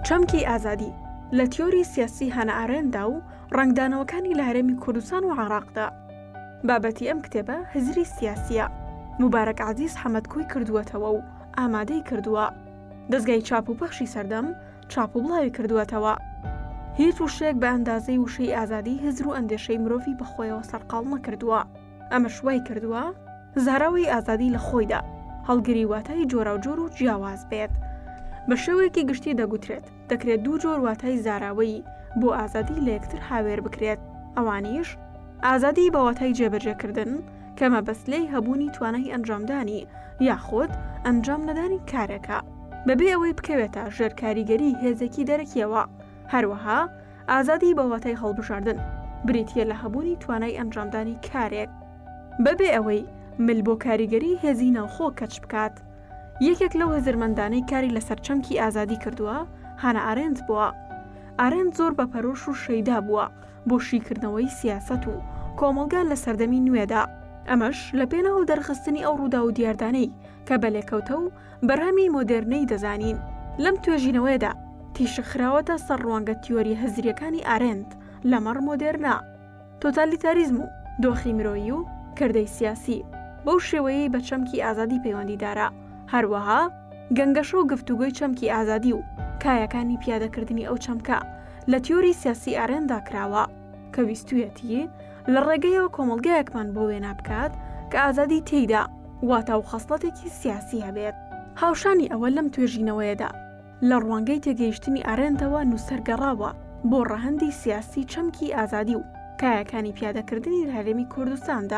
چەمکی ئازادی لە تیۆری سیاسی هانە ئارێندا و ڕنگدانەوەکانی لە هەرێمی کوردستان و عێراقدا. بابەتی ئەم کتێبە هزری سیاسیە. موبارەک عەزیز حەمەدکوی کردووەتەوە و ئامادەی کردووە. دەزگای چاپ و پەخشی سەردەم چاپ و بڵاوی کردووەتەوە. هیچ وشەیەک بە ئەندازەی وشەی ئازادی هزر و ئەندێشەی مرۆڤی بەخۆیەوە سەرقاڵ نەکردووە. ئەمە شوای کردووە زاراوی ئازادی لە خۆیدا هەڵگری واتای جۆراوجۆر و جیاواز بێت. بە شێوەیەکی گشتی دەگوترێت دەکرێت دوو جۆر واتای زاراوەی بۆ ئازادی لە یەکتر هاوێر بکرێت. ئەوانیش ئازادی بە واتای جێبەجێکردن کە مەبەستلەی هەبوونی توانای ئەنجامدانی یاخود ئەنجام نەدانی کارێکە بەبێ ئەوەی بکەوێتە ژێرکاریگەری هێزێکی دەرەکیەوە. هەروەها ئازادی بە واتای هەڵبژاردن بریتیە لە هەبوونی توانای ئەنجامدانی کارێک بەبێ ئەوەی مل بۆ کاریگەری هێزی ناوخۆ کەچ بکات. یەکێک لەو هەزرمەندانەی کاری لەسەر چەمکی ئازادی کردووە هانە ئارێند بووە. ئارێند زۆر بە پەرۆش و شەیدا بووە بۆ شیکردنەوەی سیاسەت و کۆمەڵگا لە سەردەمی نوێدا. ئەمەش لە پێناو دەرخستنی ئەو ڕوودا و دیاردانەی کە بەلێکەوتە و بەرهەمی مۆدێرنەی دەزانین. لەم توێژینەوەیدا تیشخراوەتە سەر ڕوانگە تیۆری هەزریەکانی ئارێند لەمەڕ مۆدێرنا، تۆتالیتاریزم و دۆخی مرۆیی و کردەی سیاسی بەو شێوەیەی بە چەمکی ئازادی پەیوەندیدارە. هەروەها گەنگەشە و گفتوگۆی چەمکی ئازادی و کایەکانی پیادەکردنی ئەو چەمکە لە تیۆری سیاسی ئارێندا کراوە کە ویستویەتی لە ڕێگەیەوە کۆمەڵگەیەکمان بۆ وێنا بکات کە ئازادی تێیدا واتە و خەسڵەتێکی سیاسی هەبێت. هاوشانی ئەوە لەم توێژینەوەیەدا لە ڕوانگەی تێگەیشتنی ئارێندەوە نووسەرگەڕاوە بۆ ڕەهەندی سیاسی چەمکی ئازادی و کایەکانی پیادەکردنی لە هەرێمی کوردستاندا.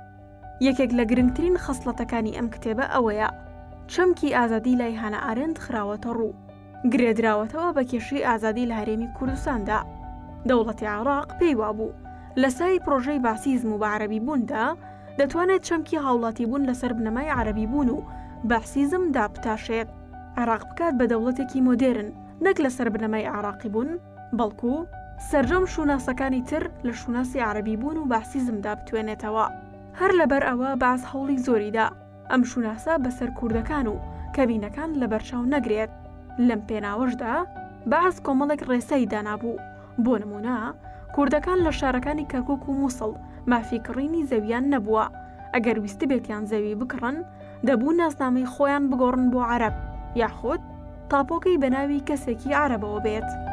یەکێک لە گرنگترین خەسڵەتەکانی ئەم کتێبە ئەوەیە چەمکی ئازادی لای هانە ئارێند خراوەتە ڕوو، گرێدراوەتەوە بە کێشەی ئازادی لە هەرێمی کوردستاندا. دەوڵەتی عێراق پێی وابوو لە سای پرۆژەی باسیزم و بە عەرەبی بووندا دەتوانێت چەمکی هاوڵاتی بوون لەسەر بنەمای عەرەبی بوون و باسیزم دابتاشێت. عێراق بکات بە دەوڵەتێکی مۆدێرن نەک لەسەر بنەمای عێراقی بوون، بەڵکو سەرجەم شوناسەکانی تر لە شوناسی عەرەبی بوون و باسیزمدا بتوێنێتەوە. هەر لەبەر ئەوە باز هەوڵی زۆریدا ئەم شوناسە بەسەر کوردەکان و کەبینەکان لە بەرچاو نەگرێت. لەم پێناوەشدا باز کۆمەڵێک ڕێسەی دانابوو. بۆ نمونە کوردەکان لە شارەکانی کەرکووک و مووسڵ مافیکڕینی زەویان نەبووە. ئەگەر ویستی بێتیان زەوی بکڕن دەبوو ناسنامەی خۆیان بگۆڕن بۆ عەرەب یاخود تاپۆکەی بەناوی کەسێکی عەرەبەوە بێت.